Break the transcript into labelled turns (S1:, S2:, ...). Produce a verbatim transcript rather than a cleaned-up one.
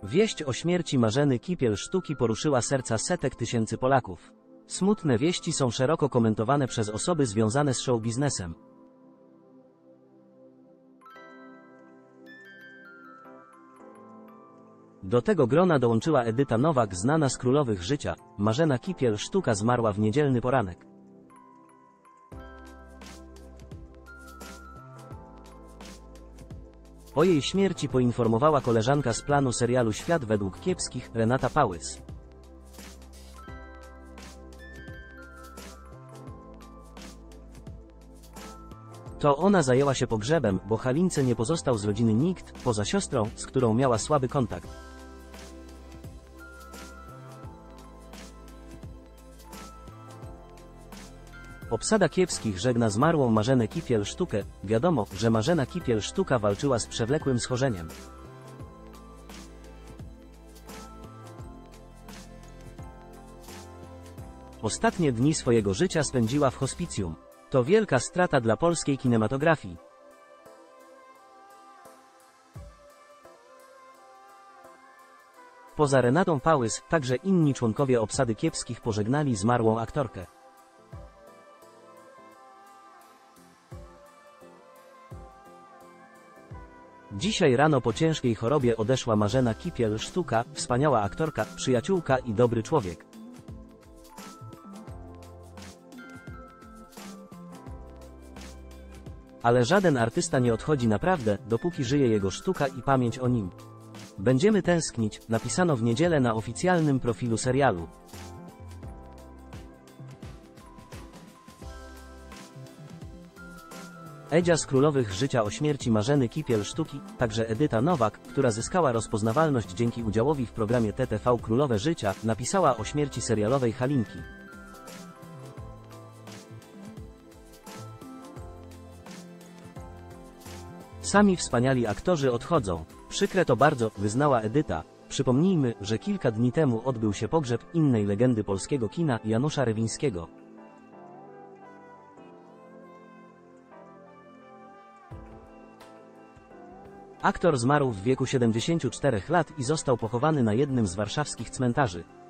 S1: Wieść o śmierci Marzeny Kipiel-Sztuki poruszyła serca setek tysięcy Polaków. Smutne wieści są szeroko komentowane przez osoby związane z show biznesem. Do tego grona dołączyła Edyta Nowak, znana z Królowych Życia. Marzena Kipiel-Sztuka zmarła w niedzielny poranek. O jej śmierci poinformowała koleżanka z planu serialu Świat według Kiepskich, Renata Pałys. To ona zajęła się pogrzebem, bo Halince nie pozostał z rodziny nikt, poza siostrą, z którą miała słaby kontakt. Obsada Kiepskich żegna zmarłą Marzenę Kipiel-Sztukę. Wiadomo, że Marzena Kipiel-Sztuka walczyła z przewlekłym schorzeniem. Ostatnie dni swojego życia spędziła w hospicjum. To wielka strata dla polskiej kinematografii. Poza Renatą Pałys, także inni członkowie obsady Kiepskich pożegnali zmarłą aktorkę. Dzisiaj rano po ciężkiej chorobie odeszła Marzena Kipiel-Sztuka, wspaniała aktorka, przyjaciółka i dobry człowiek. Ale żaden artysta nie odchodzi naprawdę, dopóki żyje jego sztuka i pamięć o nim. Będziemy tęsknić, napisano w niedzielę na oficjalnym profilu serialu. Edzia z Królowych Życia o śmierci Marzeny Kipiel-Sztuki, także Edyta Nowak, która zyskała rozpoznawalność dzięki udziałowi w programie T T V Królowe Życia, napisała o śmierci serialowej Halinki. Sami wspaniali aktorzy odchodzą. Przykre to bardzo, wyznała Edyta. Przypomnijmy, że kilka dni temu odbył się pogrzeb innej legendy polskiego kina, Janusza Rewińskiego. Aktor zmarł w wieku siedemdziesięciu czterech lat i został pochowany na jednym z warszawskich cmentarzy.